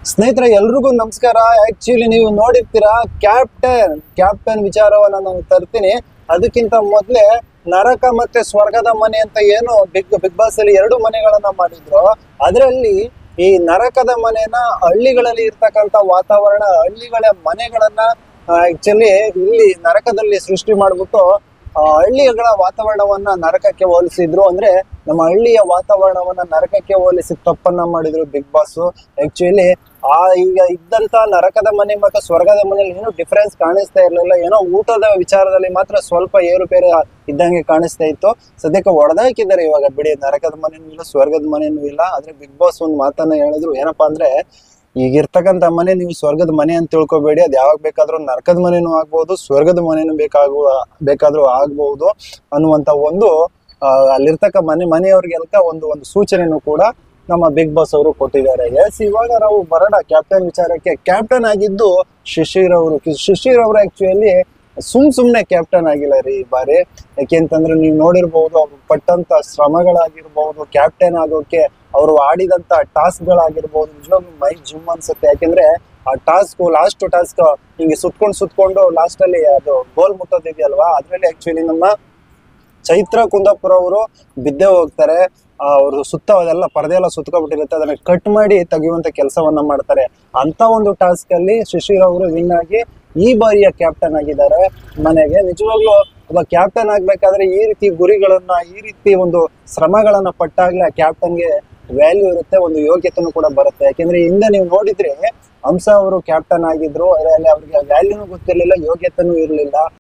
ಸ್ನೇಹಿತರೆ ಎಲ್ರಿಗೂ ನಮಸ್ಕಾರ. ಆಕ್ಚುಲಿ ನೀವು ನೋಡಿರ್ತೀರಾ ಕ್ಯಾಪ್ಟನ್ ವಿಚಾರವನ್ನ ನಾನು ತರ್ತೀನಿ. ಅದಕ್ಕಿಂತ ಮೊದಲೇ ನರಕ ಮತ್ತೆ ಸ್ವರ್ಗದ ಮನೆ ಅಂತ ಏನು ಬಿಗ್ ಬಾಸ್ ಅಲ್ಲಿ 2 ಮನೆಗಳನ್ನ ಮಾಡಿದ್ರು. ಅದರಲ್ಲಿ ಈ ನರಕದ ಮನೆನ ಹಳ್ಳಿಗಳಲ್ಲಿ ಇರ್ತಕ್ಕಂಥ ವಾತಾವರಣ, ಹಳ್ಳಿಗಳ ಮನೆಗಳನ್ನ ಆಕ್ಚುಲಿ ಇಲ್ಲಿ ನರಕದಲ್ಲಿ ಸೃಷ್ಟಿ ಮಾಡ್ಬಿಟ್ಟು ಹಳ್ಳಿಗಳ ವಾತಾವರಣವನ್ನ ನರಕಕ್ಕೆ ಹೋಲಿಸಿದ್ರು. ಅಂದ್ರೆ ನಮ್ಮ ಹಳ್ಳಿಯ ವಾತಾವರಣವನ್ನ ನರಕಕ್ಕೆ ಹೋಲಿಸಿ ತಪ್ಪನ್ನ ಮಾಡಿದ್ರು ಬಿಗ್ ಬಾಸ್. ಆಕ್ಚುಲಿ ಈಗ ಇದ್ದಂತ ನರಕದ ಮನೆ ಮತ್ತು ಸ್ವರ್ಗದ ಮನೆಯಲ್ಲಿ ಏನೋ ಡಿಫರೆನ್ಸ್ ಕಾಣಿಸ್ತಾ ಇರ್ಲಿಲ್ಲ. ಏನೋ ಊಟದ ವಿಚಾರದಲ್ಲಿ ಮಾತ್ರ ಸ್ವಲ್ಪ ಏರುಪೇರು ಇದ್ದಂಗೆ ಕಾಣಿಸ್ತಾ ಇತ್ತು. ಸದ್ಯಕ್ಕೆ ಹೊಡೆದಾಕಿದ್ದಾರೆ ಇವಾಗ. ಬಿಡಿ, ನರಕದ ಮನೆನೂ ಇಲ್ಲ, ಸ್ವರ್ಗದ ಮನೆನೂ ಇಲ್ಲ. ಆದ್ರೆ ಬಿಗ್ ಬಾಸ್ ಒಂದು ಮಾತನ್ನ ಹೇಳಿದ್ರು, ಏನಪ್ಪಾ ಅಂದ್ರೆ ಈಗಿರ್ತಕ್ಕಂಥ ಮನೆ ನೀವು ಸ್ವರ್ಗದ ಮನೆ ಅಂತ ತಿಳ್ಕೊಬೇಡಿ. ಅದ್ ಯಾವಾಗ ಬೇಕಾದ್ರೂ ನರಕದ ಮನೆನೂ ಆಗ್ಬಹುದು, ಸ್ವರ್ಗದ ಮನೆನೂ ಬೇಕಾದ್ರೂ ಆಗ್ಬಹುದು ಅನ್ನುವಂತ ಒಂದು ಅಲ್ಲಿರ್ತಕ್ಕ ಮನೆಯವ್ರಿಗೆಲ್ಲ ಒಂದು ಸೂಚನೆನೂ ಕೂಡ ನಮ್ಮ ಬಿಗ್ ಬಾಸ್ ಅವರು ಕೊಟ್ಟಿದ್ದಾರೆ. ಎಸ್, ಇವಾಗ ನಾವು ಬರೋಣ ಕ್ಯಾಪ್ಟನ್ ವಿಚಾರಕ್ಕೆ. ಕ್ಯಾಪ್ಟನ್ ಆಗಿದ್ದು ಶಿಶಿರ್ ಅವರು ಆಕ್ಚುಲಿ ಸುಮ್ನೆ ಕ್ಯಾಪ್ಟನ್ ಆಗಿಲ್ಲ ರೀ ಈ ಬಾರಿ. ಯಾಕೆಂತಂದ್ರೆ ನೀವು ನೋಡಿರ್ಬಹುದು, ಅವ್ರು ಪಟ್ಟಂತ ಶ್ರಮಗಳಾಗಿರ್ಬಹುದು, ಕ್ಯಾಪ್ಟನ್ ಆಗೋಕೆ ಅವರು ಆಡಿದಂತ ಟಾಸ್ಕ್ ಗಳಾಗಿರ್ಬಹುದು, ನಿಜವಾಗ್ಲೂ ಮೈ ಜುಮ್ ಅನ್ಸುತ್ತೆ. ಯಾಕೆಂದ್ರೆ ಆ ಲಾಸ್ಟ್ ಟಾಸ್ಕ್ ಹಿಂಗೆ ಸುತ್ಕೊಂಡು ಲಾಸ್ಟ್ ಅಲ್ಲಿ ಅದು ಗೋಲ್ ಮುಟ್ಟೋದಿದೆಯಲ್ವಾ, ಅದ್ರಲ್ಲಿ ಆಕ್ಚುಲಿ ನಮ್ಮ ಚೈತ್ರ ಕುಂದಾಪುರ ಅವರು ಬಿದ್ದೇ ಹೋಗ್ತಾರೆ. ಅವರು ಅದೆಲ್ಲ ಪರದೆ ಎಲ್ಲ ಸುತ್ಕೊಬಿಟ್ಟಿರುತ್ತೆ, ಅದನ್ನ ಕಟ್ ಮಾಡಿ ತೆಗೆಯುವಂತ ಕೆಲಸವನ್ನ ಮಾಡ್ತಾರೆ. ಅಂತ ಒಂದು ಟಾಸ್ಕ್ ಅಲ್ಲಿ ಶಿಶಿರ್ ಅವರು ವಿನ್ ಆಗಿ ಈ ಬಾರಿಯ ಕ್ಯಾಪ್ಟನ್ ಆಗಿದ್ದಾರೆ ಮನೆಗೆ. ನಿಜವಾಗ್ಲೂ ಒಬ್ಬ ಕ್ಯಾಪ್ಟನ್ ಆಗ್ಬೇಕಾದ್ರೆ ಈ ರೀತಿ ಗುರಿಗಳನ್ನ, ಈ ರೀತಿ ಒಂದು ಶ್ರಮಗಳನ್ನ ಪಟ್ಟಾಗ್ಲೇ ಆ ಕ್ಯಾಪ್ಟನ್ಗೆ ವ್ಯಾಲ್ಯೂ ಇರುತ್ತೆ, ಒಂದು ಯೋಗ್ಯತೆನೂ ಕೂಡ ಬರುತ್ತೆ. ಯಾಕೆಂದ್ರೆ ಹಿಂದೆ ನೀವು ನೋಡಿದ್ರೆ ಹಂಸ ಅವರು ಕ್ಯಾಪ್ಟನ್ ಆಗಿದ್ರು, ಅದರಲ್ಲಿ ಅವ್ರಿಗೆ ವ್ಯಾಲ್ಯೂನು ಗೊತ್ತಿರ್ಲಿಲ್ಲ, ಯೋಗ್ಯತೆನೂ ಇರಲಿಲ್ಲ.